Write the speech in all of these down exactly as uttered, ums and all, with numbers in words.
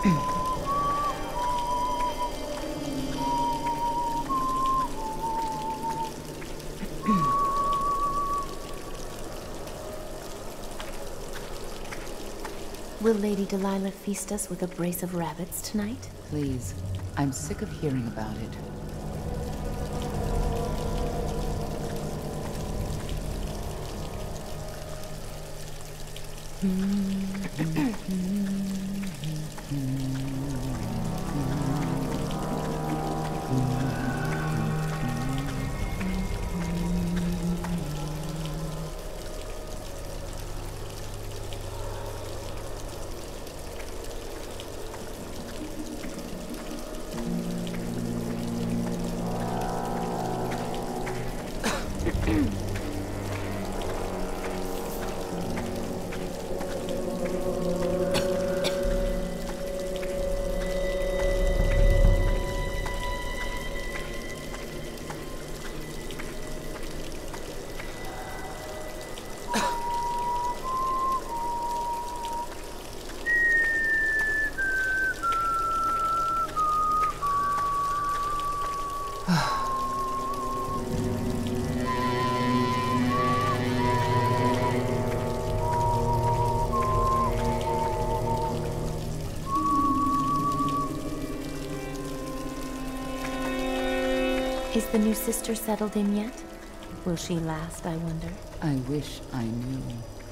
Will Lady Delilah feast us with a brace of rabbits tonight? Please. I'm sick of hearing about it. Is the new sister settled in yet? Will she last, I wonder? I wish I knew.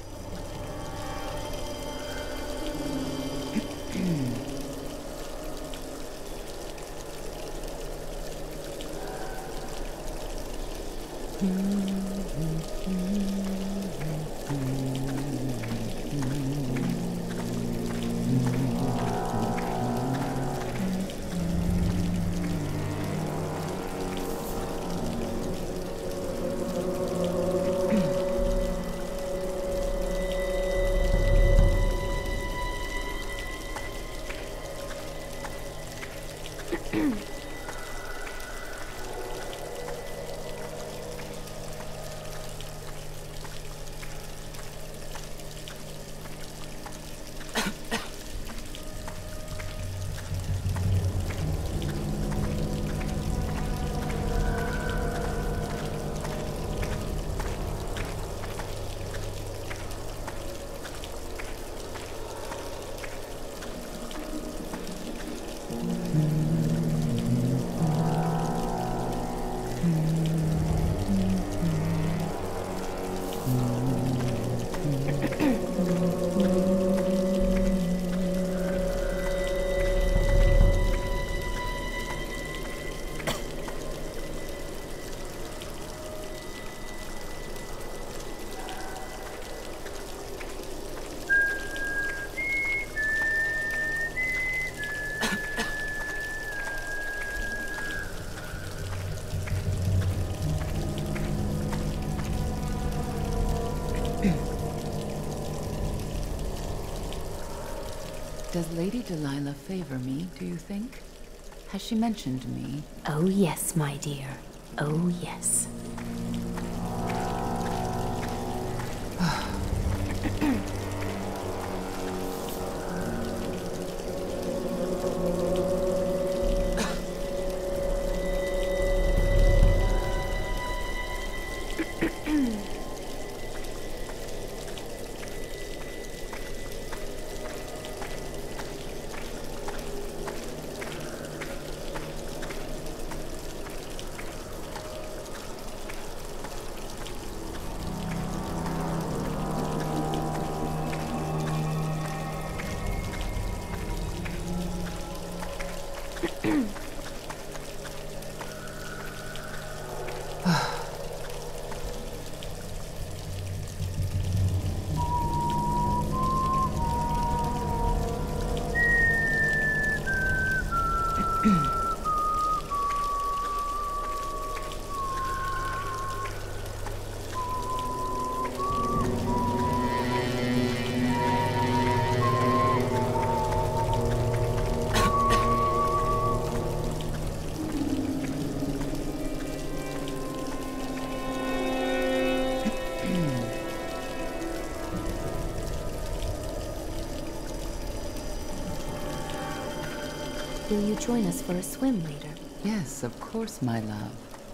Does Lady Delilah favor me, do you think? Has she mentioned me? Oh yes, my dear. Oh yes. Will you join us for a swim later? Yes, of course, my love.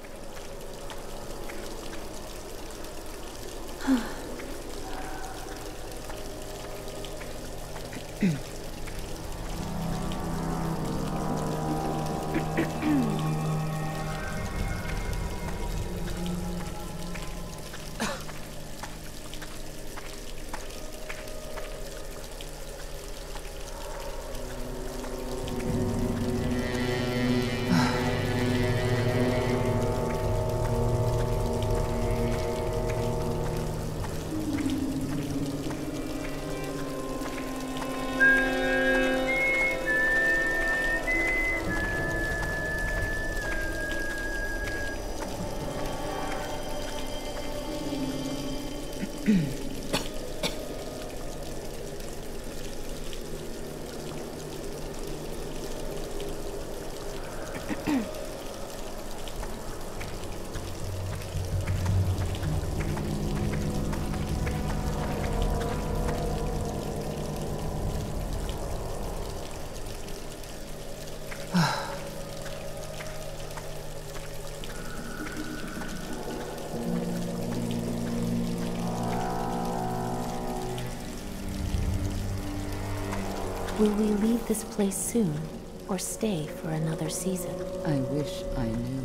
Will we leave this place soon, or stay for another season? I wish I knew.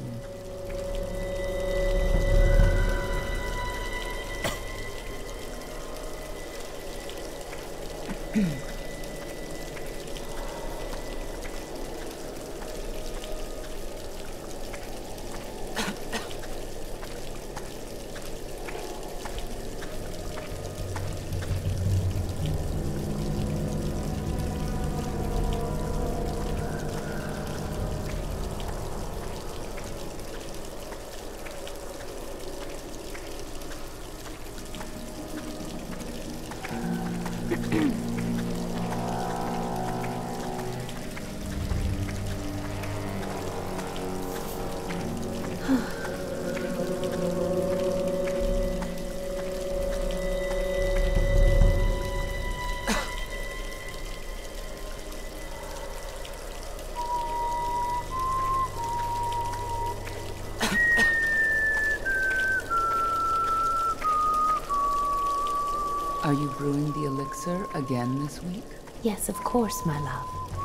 Are you brewing the elixir again this week? Yes, of course, my love.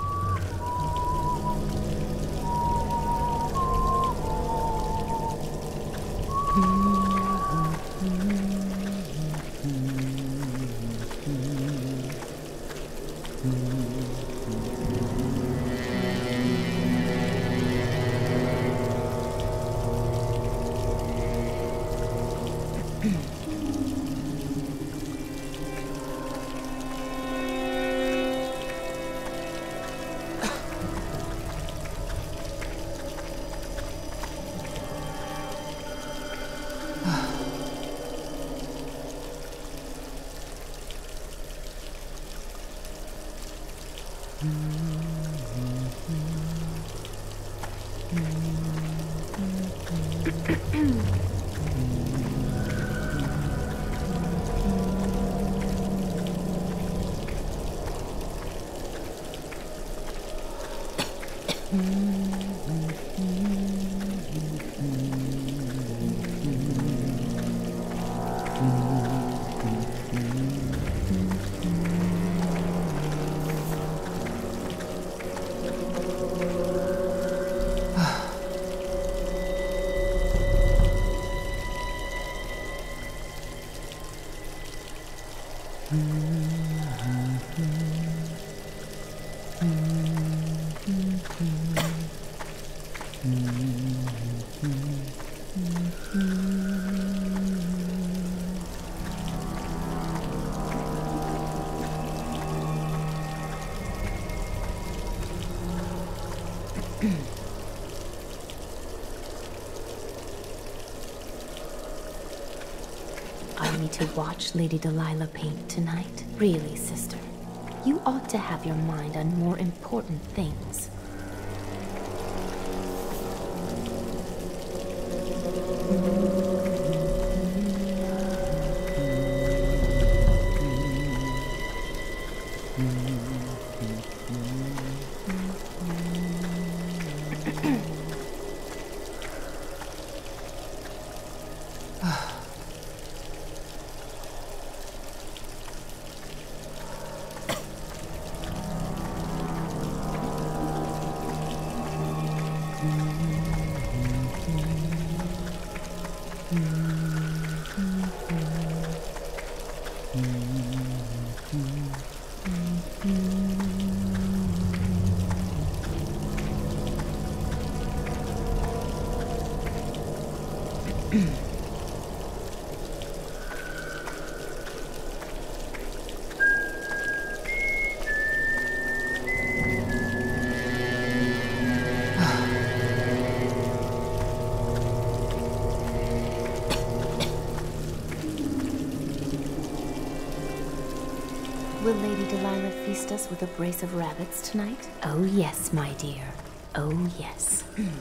Are we to watch Lady Delilah paint tonight? Really, sister, you ought to have your mind on more important things. Will Lady Delilah feast us with a brace of rabbits tonight? Oh yes, my dear. Oh yes.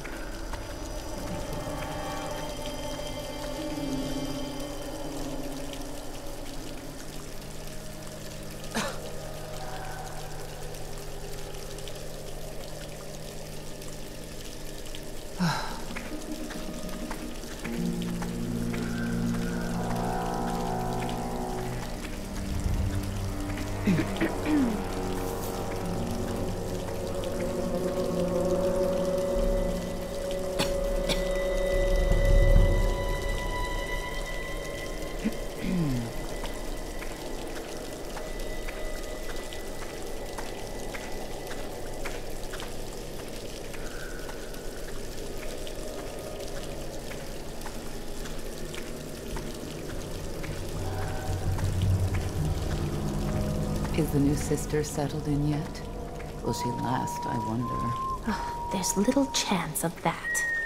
Is the new sister settled in yet? Will she last, I wonder? Oh, there's little chance of that.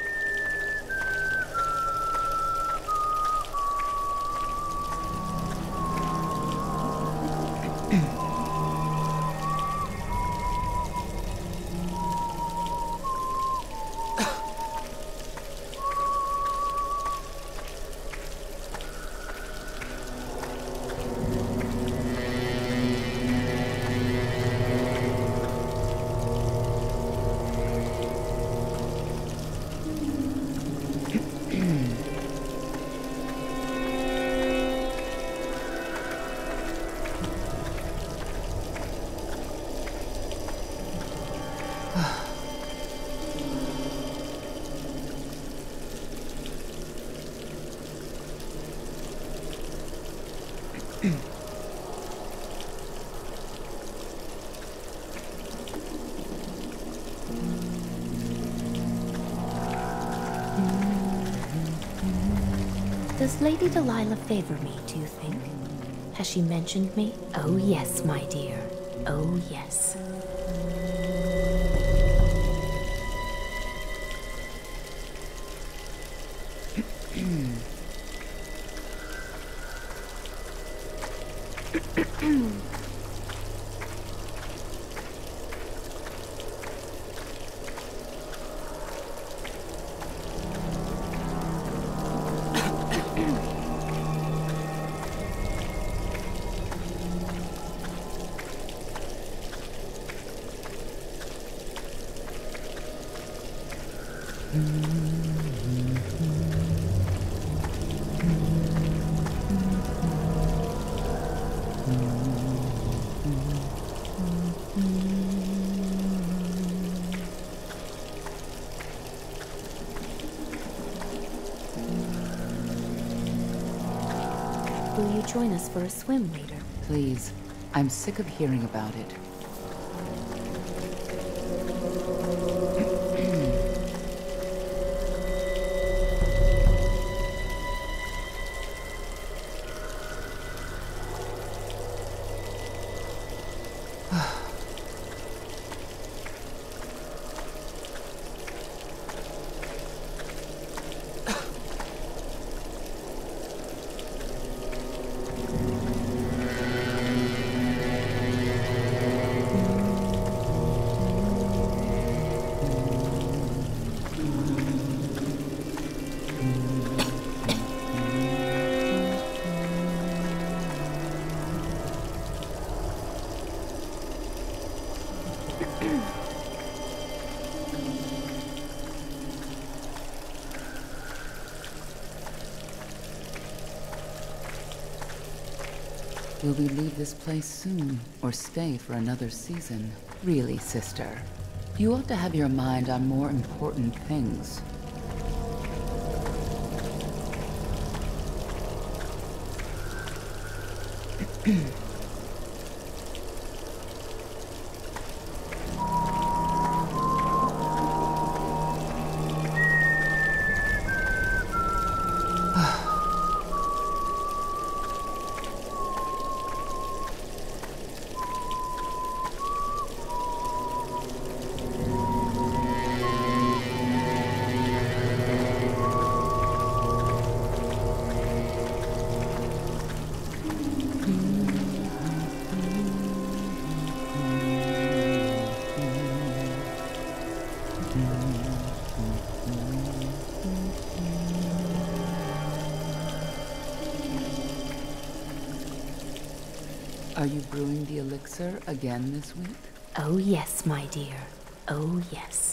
Does Lady Delilah favor me, do you think? Has she mentioned me? Oh yes, my dear. Oh yes. Will you join us for a swim later? Please. I'm sick of hearing about it. Will we leave this place soon, or stay for another season? Really, sister, you ought to have your mind on more important things. Are you brewing the elixir again this week? Oh yes, my dear. Oh yes.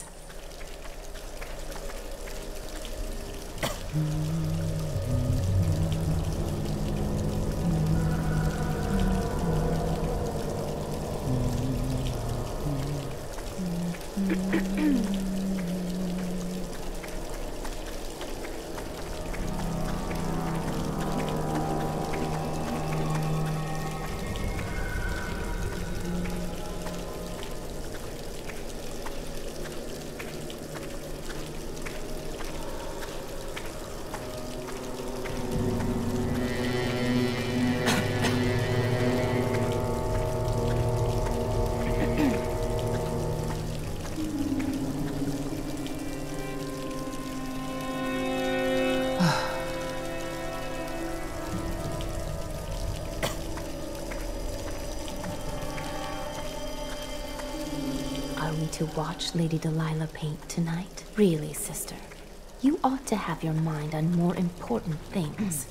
To watch Lady Delilah paint tonight? Really, sister, you ought to have your mind on more important things.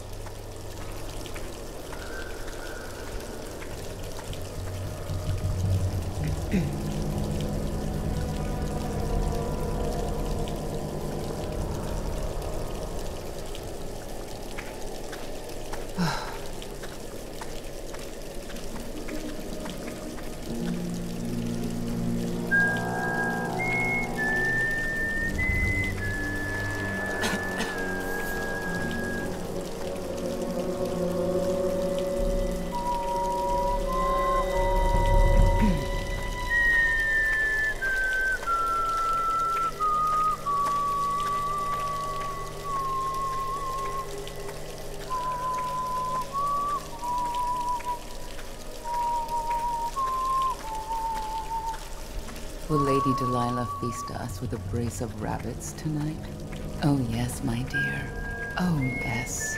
Will Lady Delilah feast us with a brace of rabbits tonight? Oh yes, my dear. Oh yes.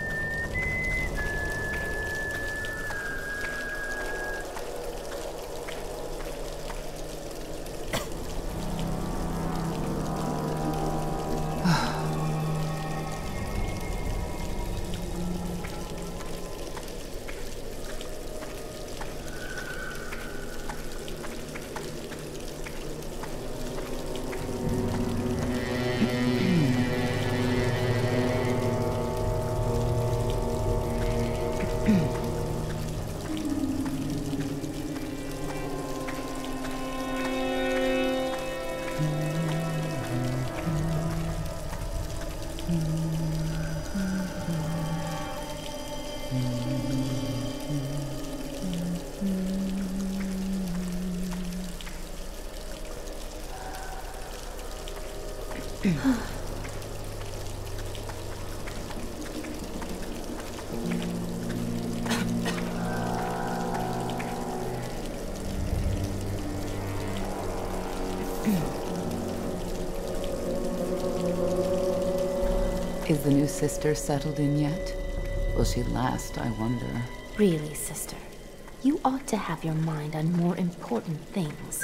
Is the new sister settled in yet? Will she last, I wonder? Really, sister, you ought to have your mind on more important things.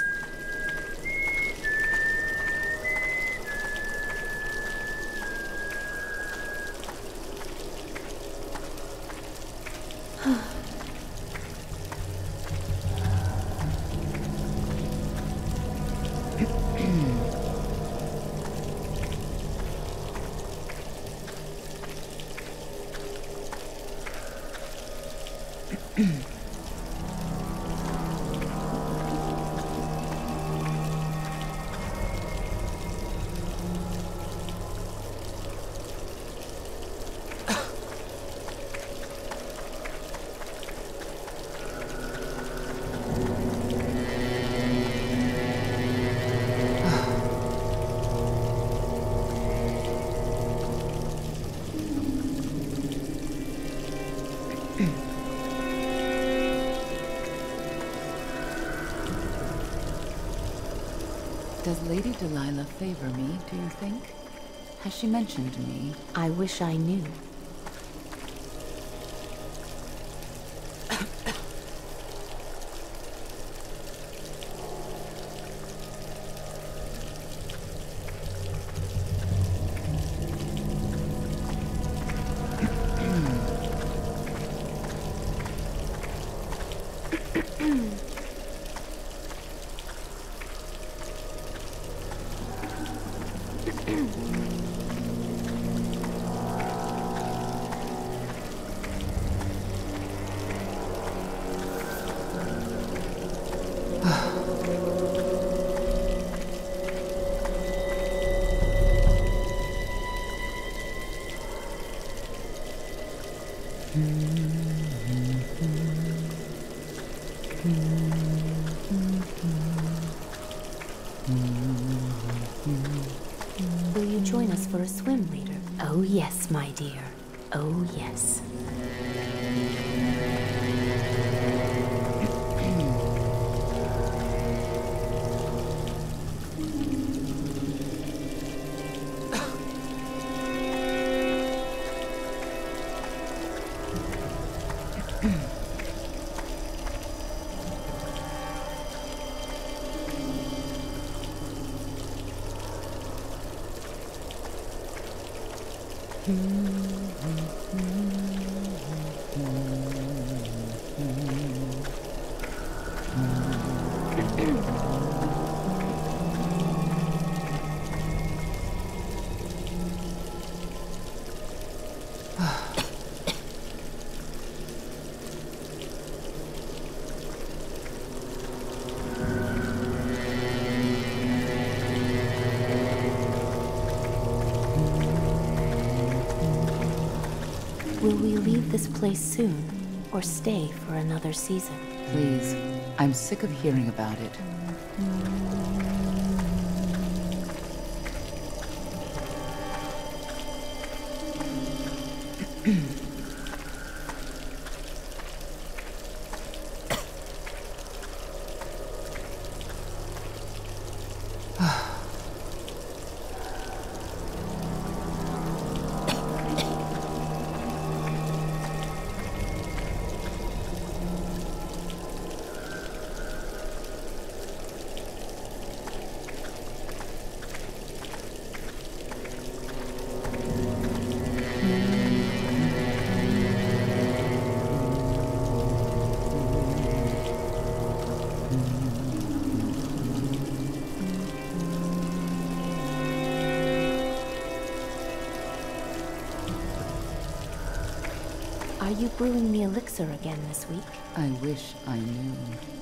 Does Lady Delilah favor me, do you think? Has she mentioned me? I wish I knew. Will you join us for a swim later? Oh yes, my dear. Oh yes. Will we leave this place soon, or stay for another season? Please, I'm sick of hearing about it. Are you brewing the elixir again this week? I wish I knew.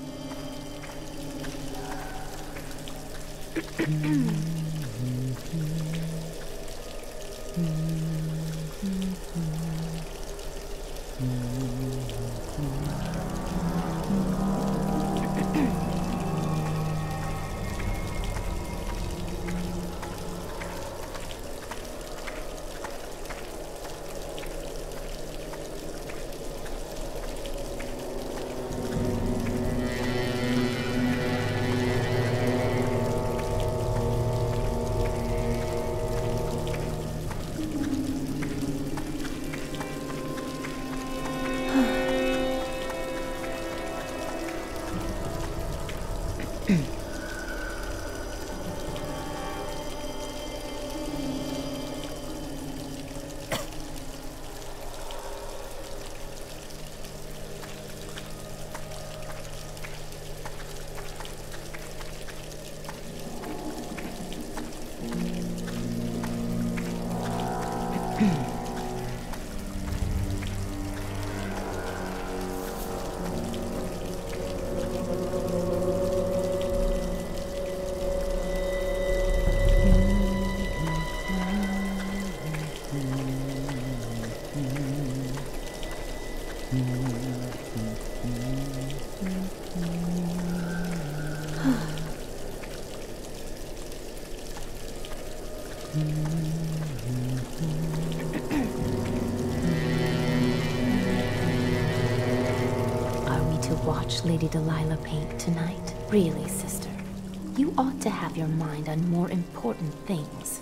Watch Lady Delilah paint tonight? Really, sister, you ought to have your mind on more important things.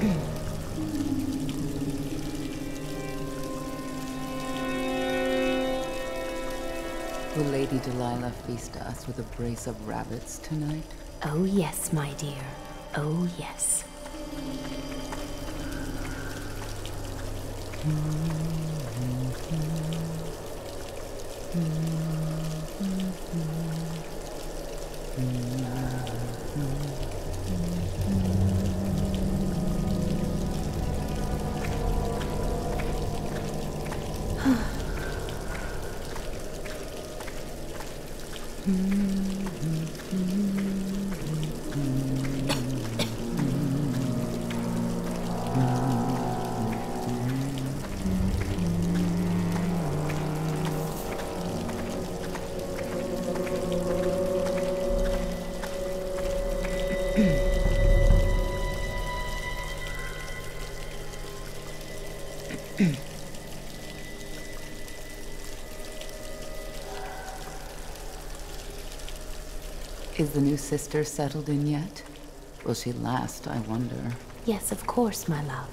Will Lady Delilah feast us with a brace of rabbits tonight? Oh yes, my dear. Oh yes. Is the new sister settled in yet? Will she last, I wonder? Yes, of course, my love.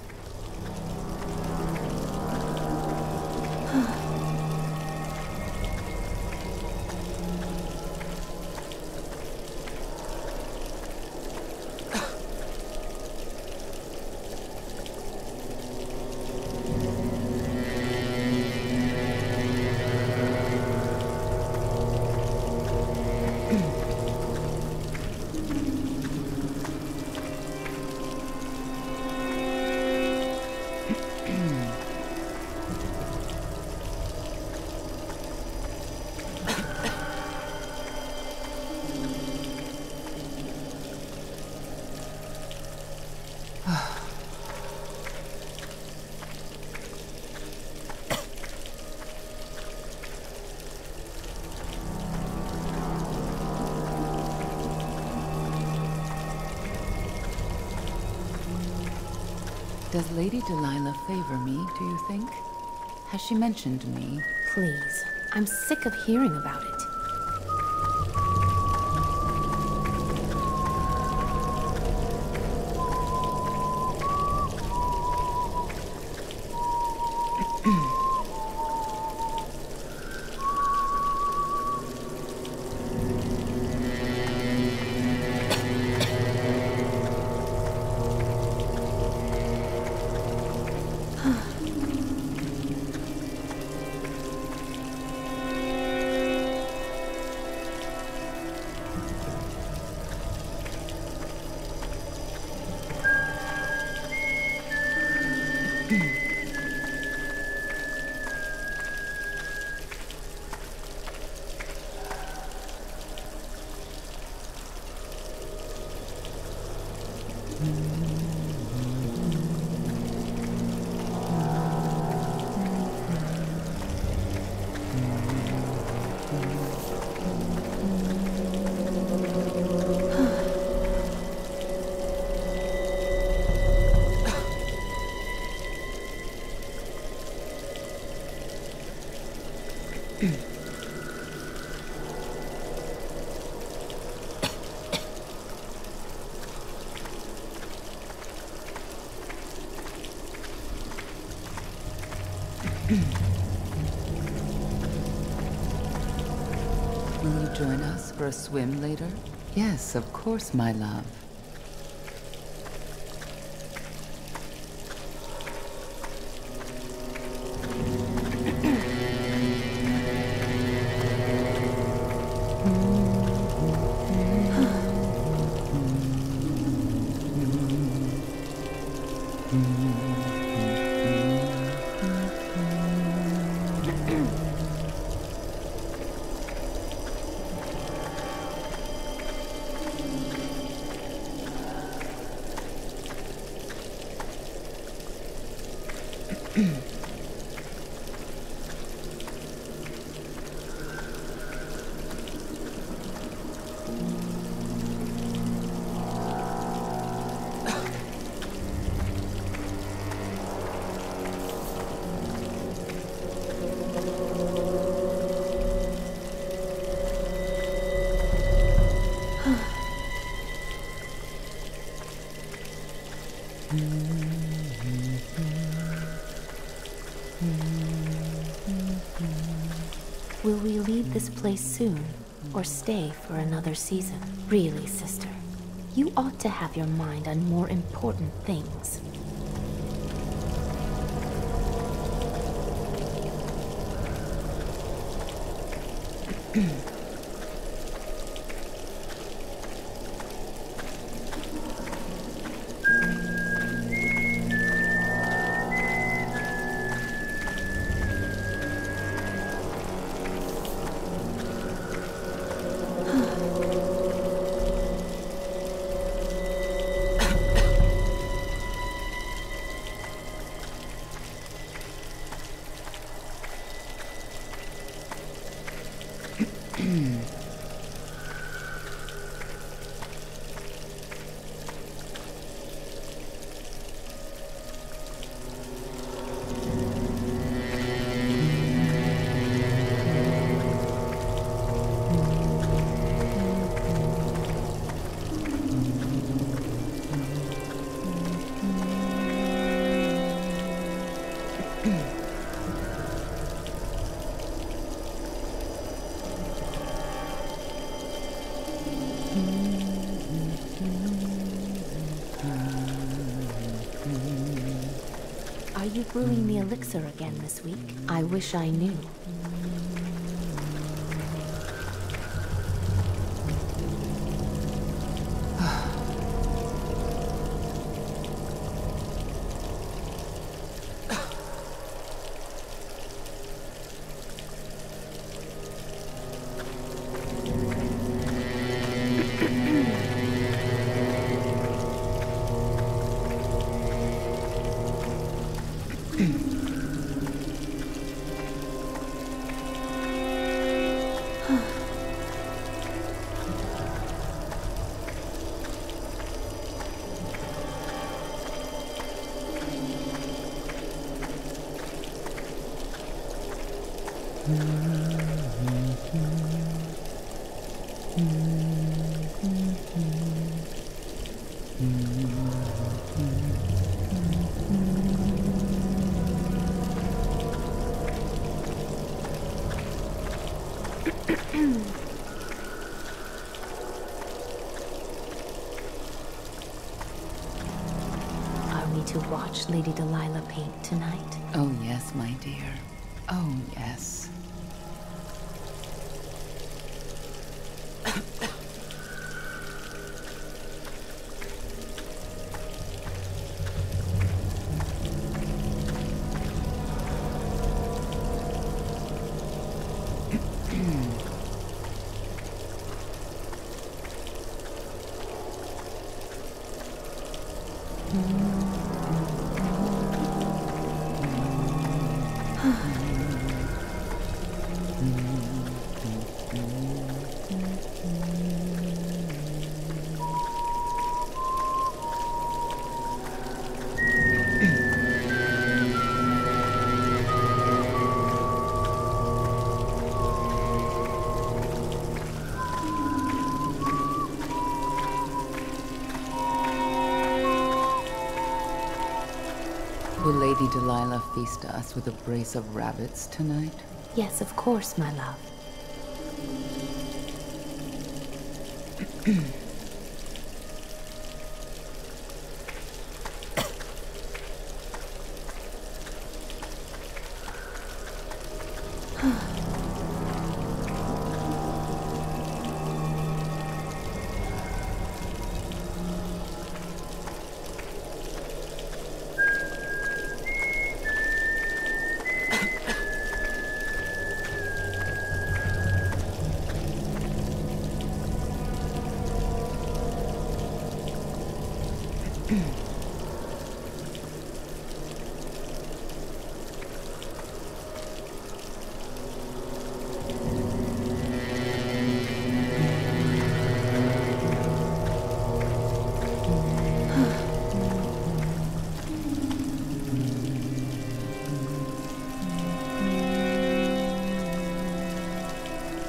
Does Lady Delilah favor me, do you think? Has she mentioned me? Please, I'm sick of hearing about it. Will you join us for a swim later? Yes, of course, my love. Will we leave this place soon, or stay for another season? Really, sister, you ought to have your mind on more important things. Are you brewing the elixir again this week? I wish I knew. Are we to watch Lady Delilah paint tonight? Oh yes, my dear. Oh yes. Will Lady Delilah feast us with a brace of rabbits tonight? Yes, of course, my love.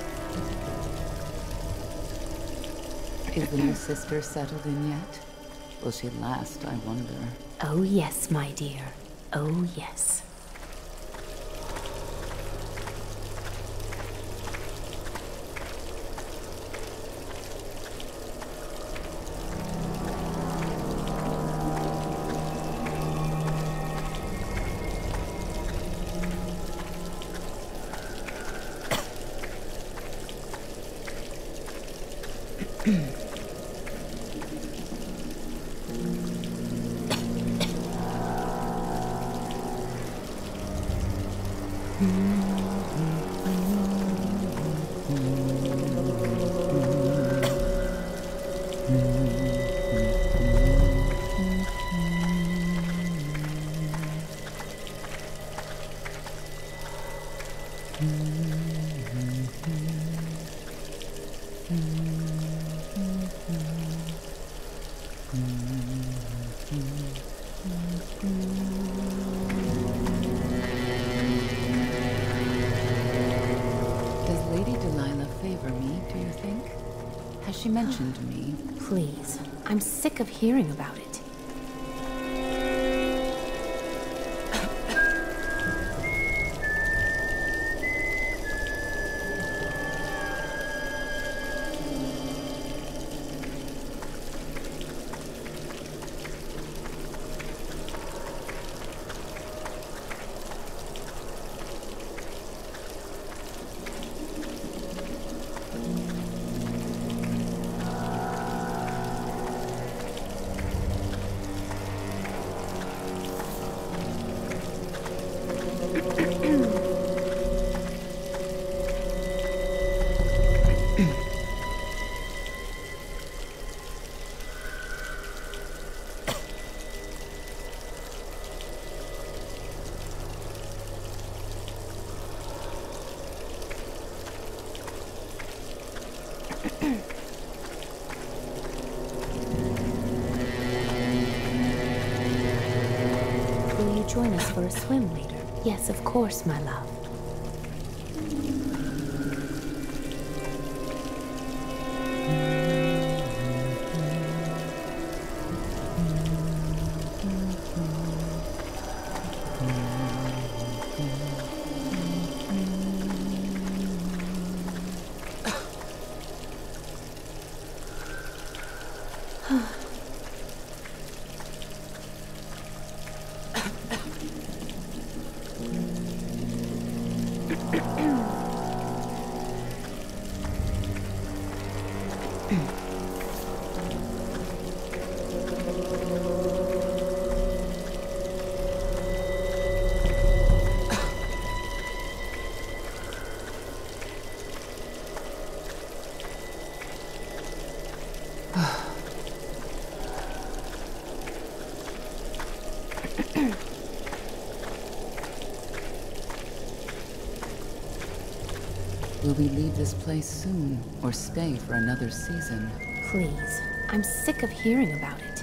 Is the new sister settled in yet? Will she last, I wonder? Oh yes, my dear. Oh yes. Does Lady Delilah favor me, do you think? Has she mentioned me? Please, I'm sick of hearing about it. Will you join us for a swim later? Yes, of course, my love. Will we leave this place soon, or stay for another season? Please, I'm sick of hearing about it.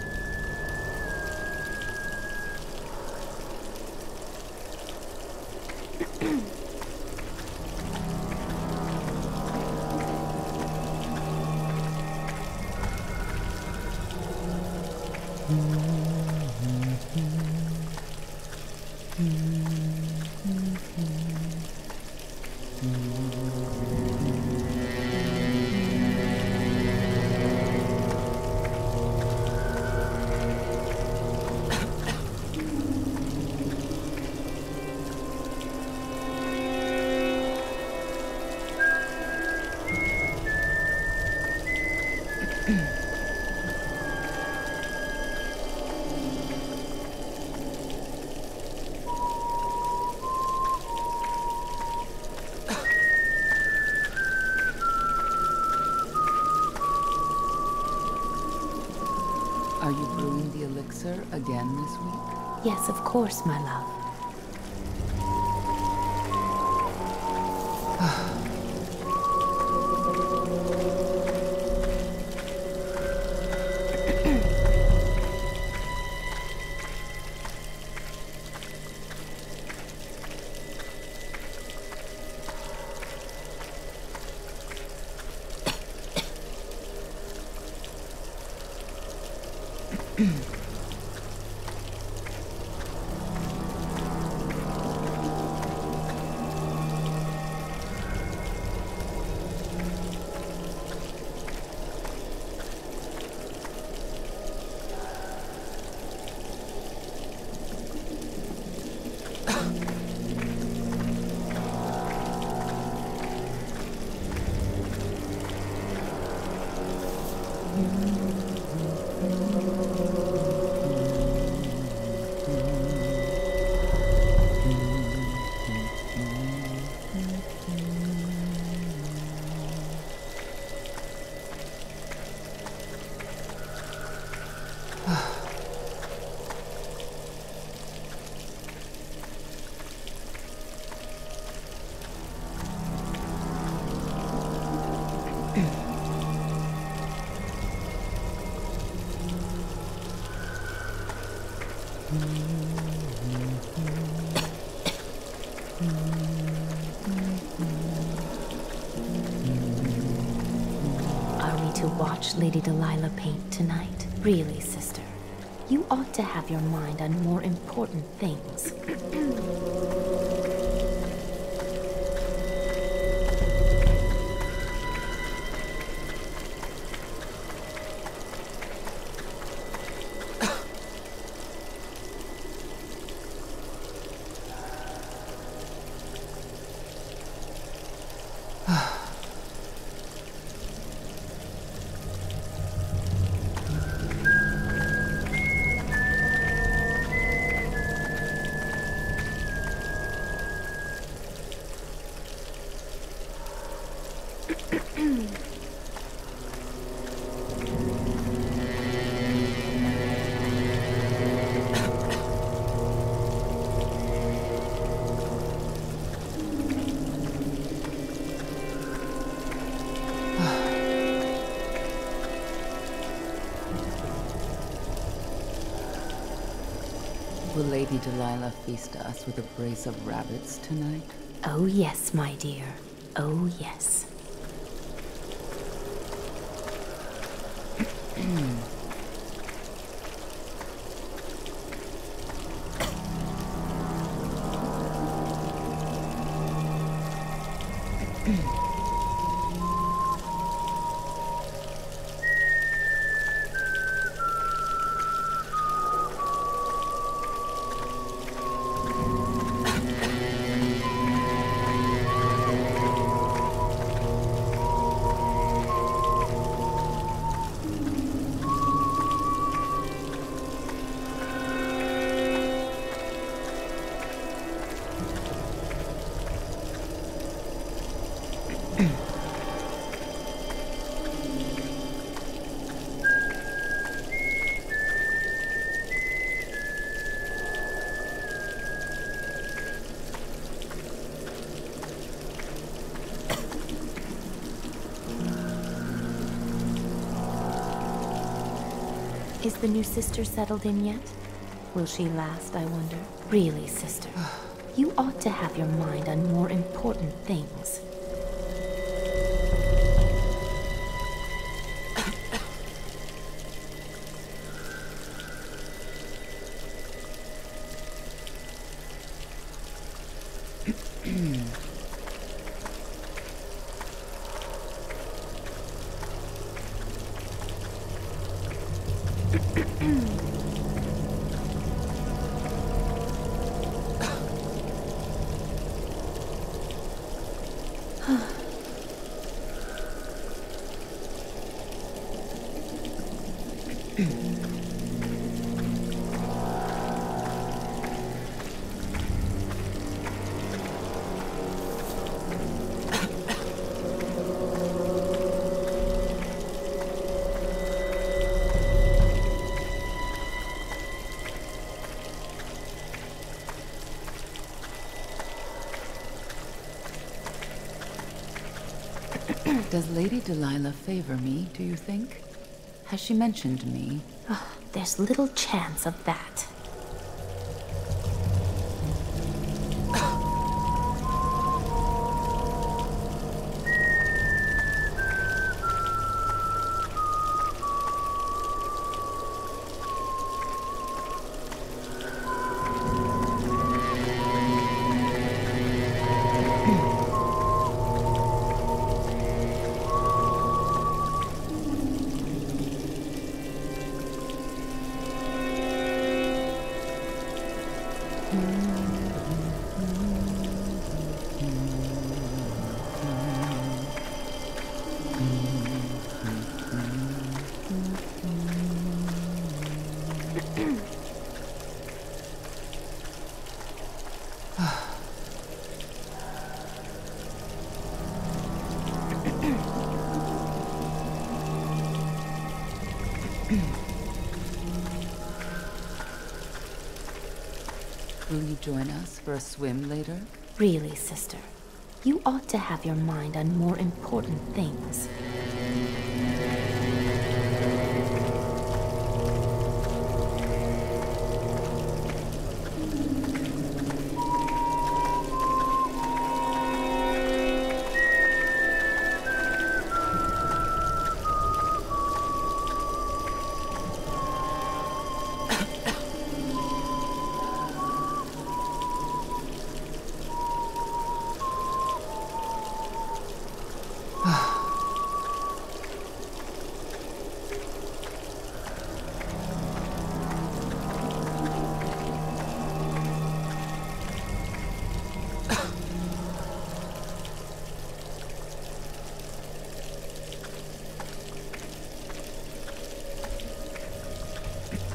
Are you brewing the elixir again this week? Yes, of course, my love. Are we to watch Lady Delilah paint tonight? Really, sister, you ought to have your mind on more important things. Will Lady Delilah feast us with a brace of rabbits tonight? Oh yes, my dear. Oh yes. Is the new sister settled in yet? Will she last, I wonder? Really, sister, you ought to have your mind on more important things. Does Lady Delilah favor me, do you think? Has she mentioned me? Oh, there's little chance of that. Will you join us for a swim later? Really, sister, you ought to have your mind on more important things.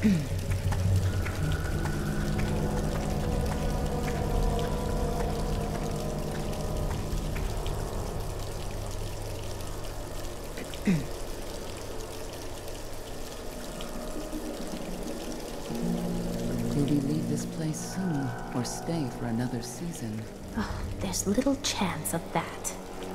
Will we leave this place soon, or stay for another season? Oh, there's little chance of that.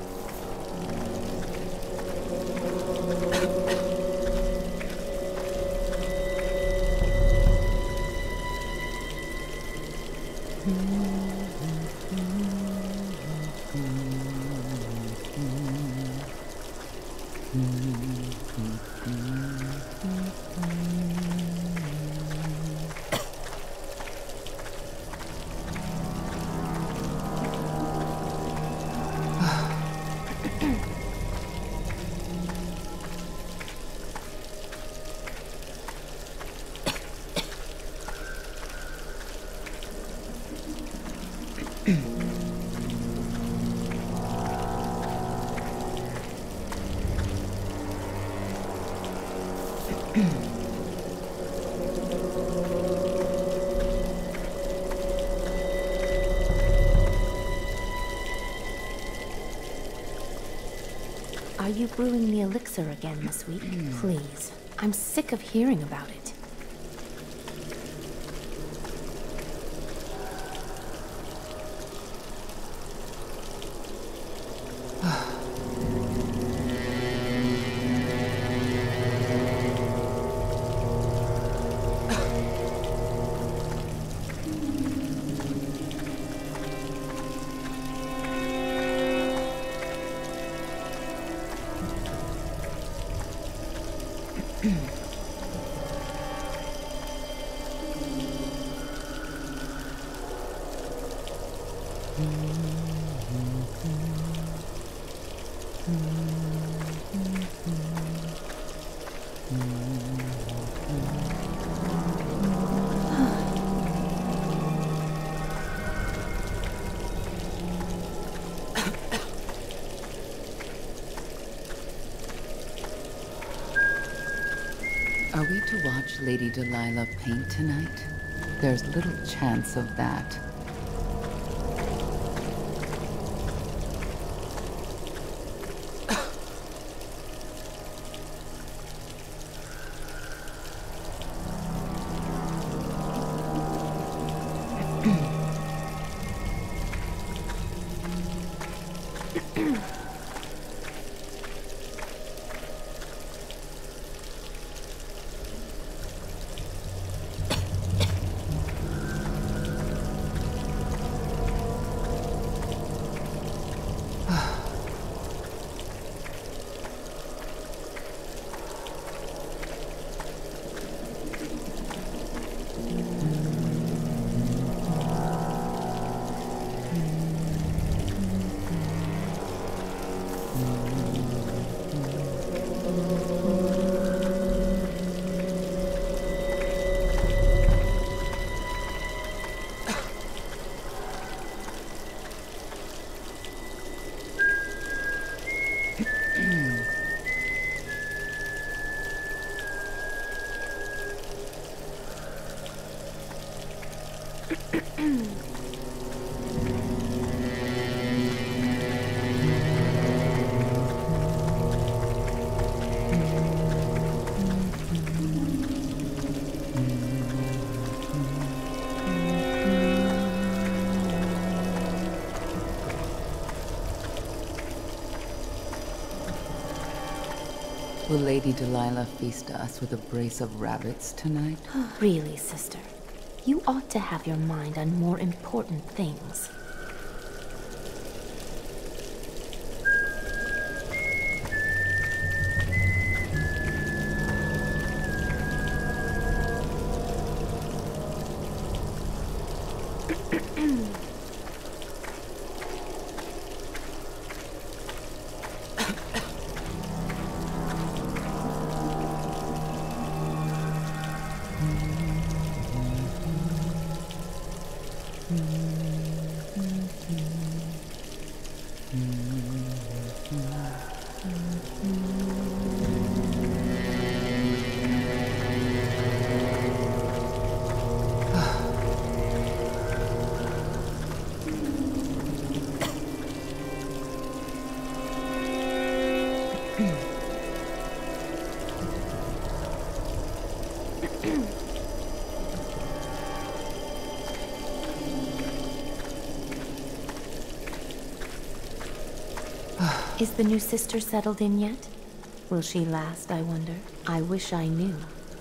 Are you brewing the elixir again this week? Please. I'm sick of hearing about it. Are we to watch Lady Delilah paint tonight? There's little chance of that. Will Lady Delilah feast us with a brace of rabbits tonight? Really, sister? You ought to have your mind on more important things. Is the new sister settled in yet? Will she last, I wonder? I wish I knew.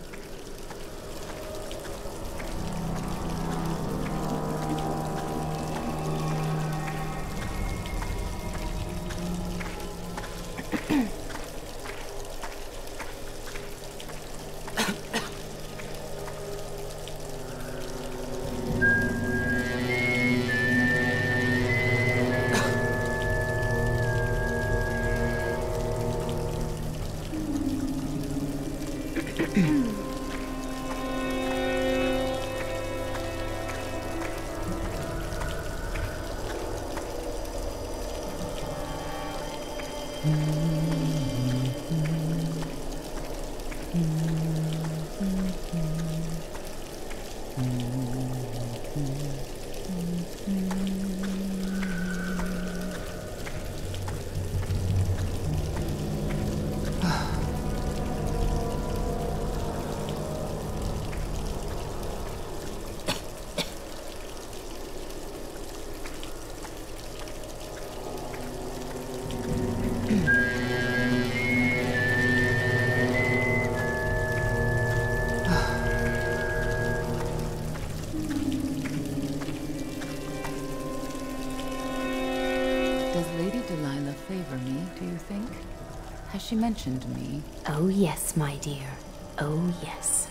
Does Lady Delilah favor me, do you think? Has she mentioned me? Oh yes, my dear. Oh yes.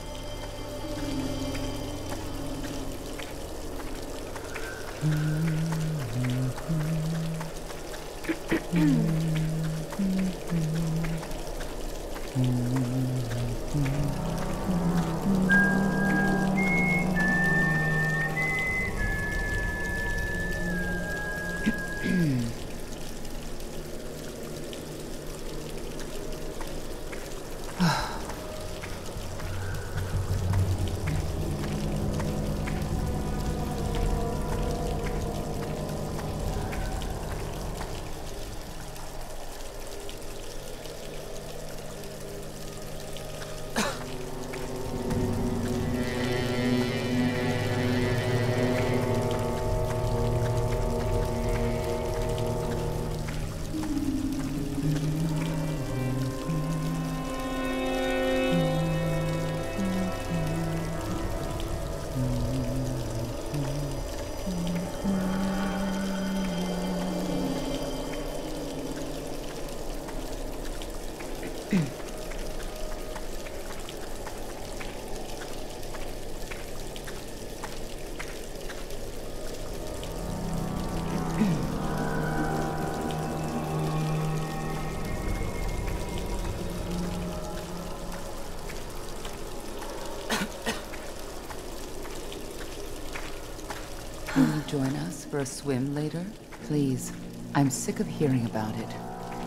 Will you join us for a swim later? Please. I'm sick of hearing about it.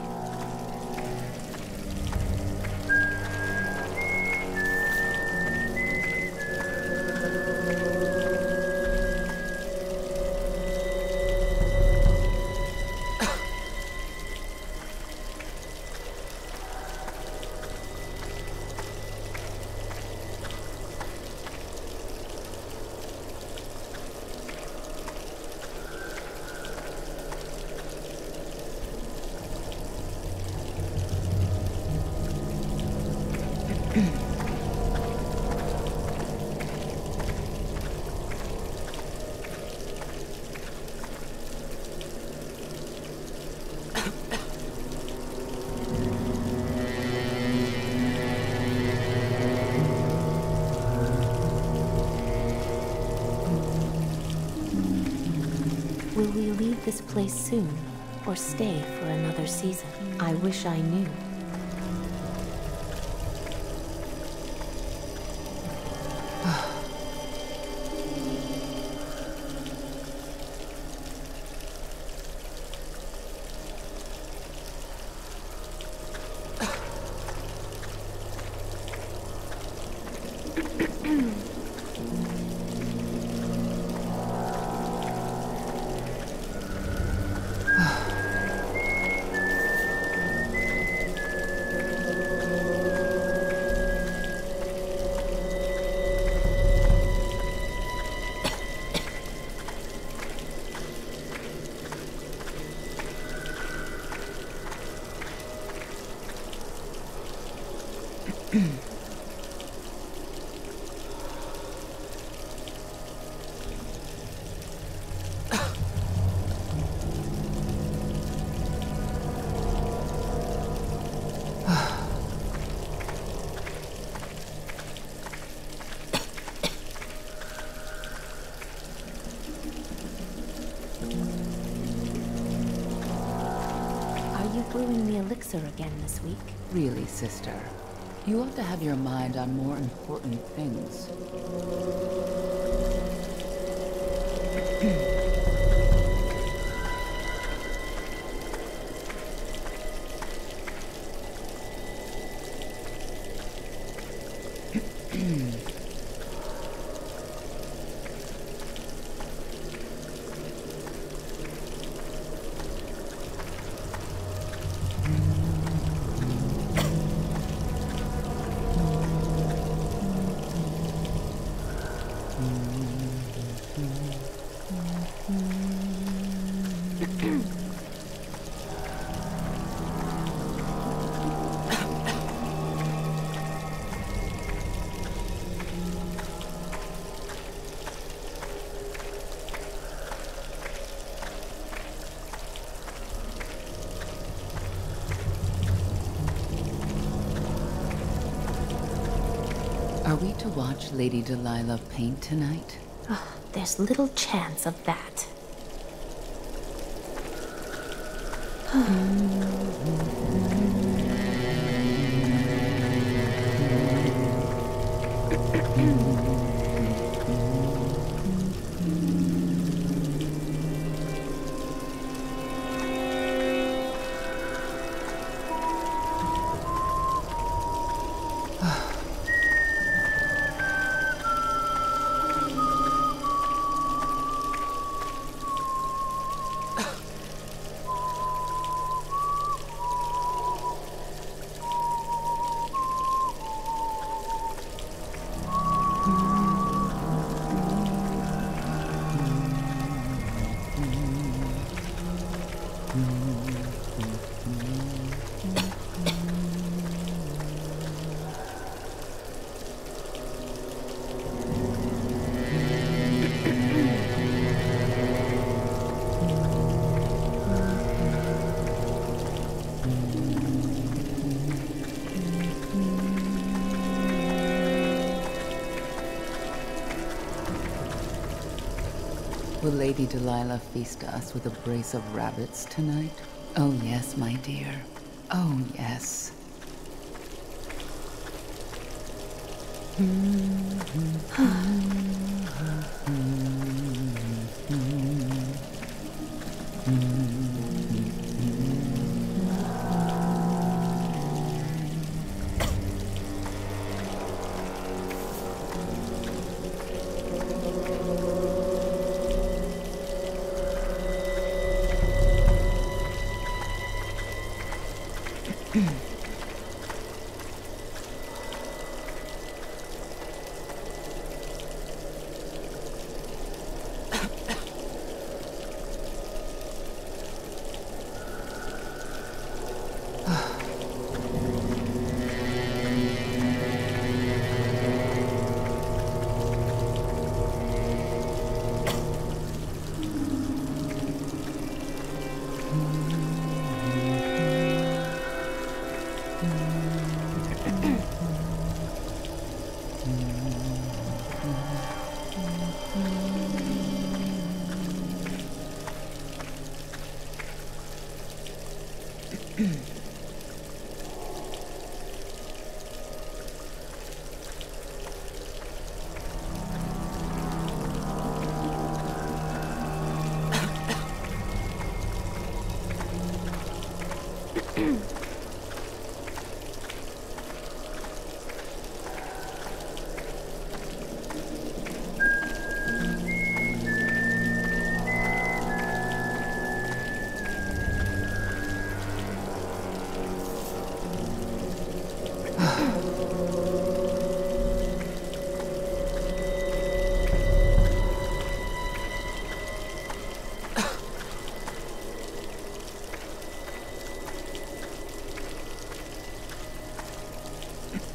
Will we leave this place soon, or stay for another season? I wish I knew. Brewing the elixir again this week. Really, sister. You ought to have your mind on more important things. Are we to watch Lady Delilah paint tonight? Oh, there's little chance of that. Will Lady Delilah feast us with a brace of rabbits tonight? Oh yes, my dear. Oh yes.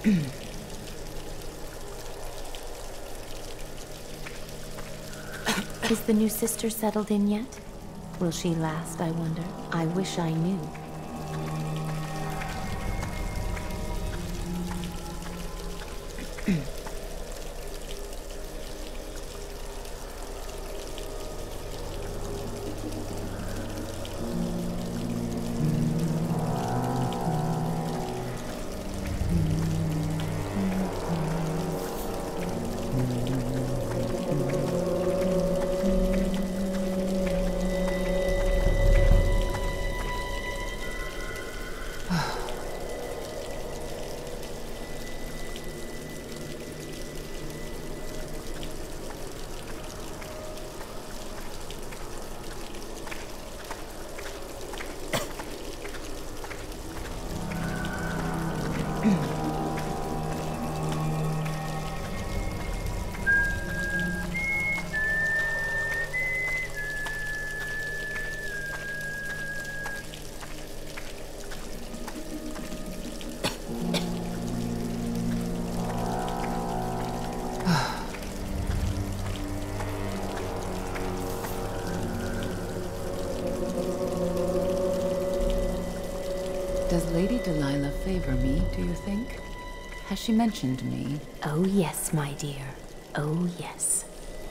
Is the new sister settled in yet? Will she last, I wonder? I wish I knew. Does Lady Delilah favor me, do you think? Has she mentioned me? Oh yes, my dear. Oh yes.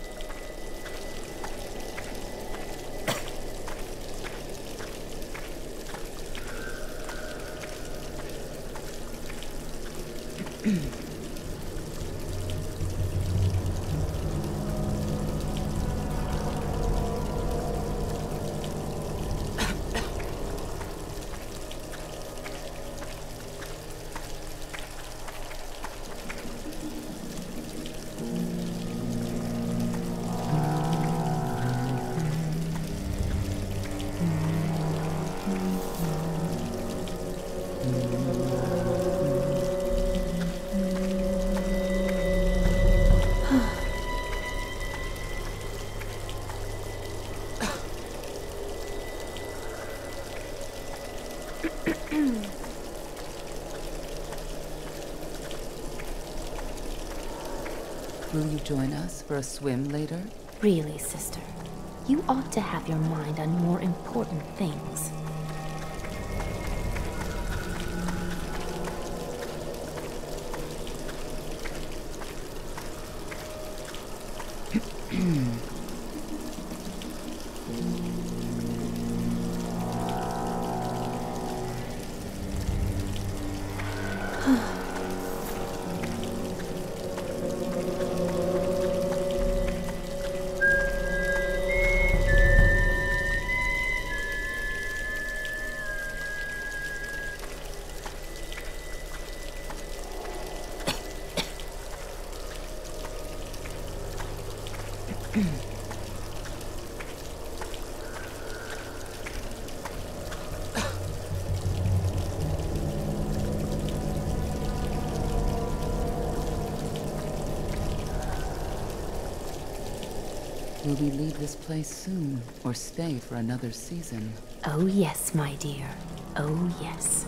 Will you join us for a swim later? Really, sister, you ought to have your mind on more important things. Will we leave this place soon, or stay for another season? Oh yes, my dear. Oh yes.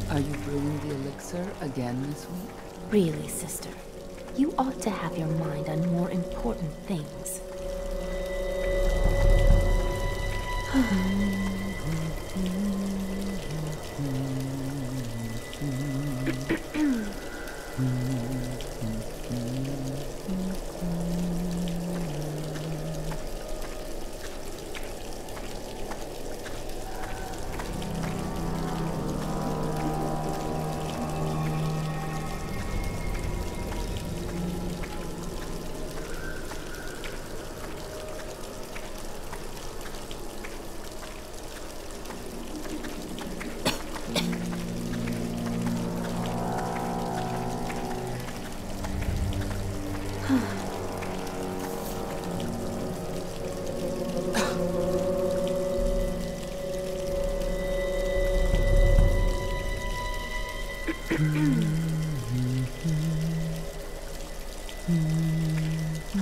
Are you brewing the elixir again this week? Really, sister, you ought to have your mind on more important things.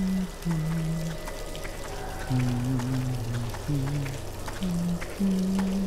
Mm-hmm.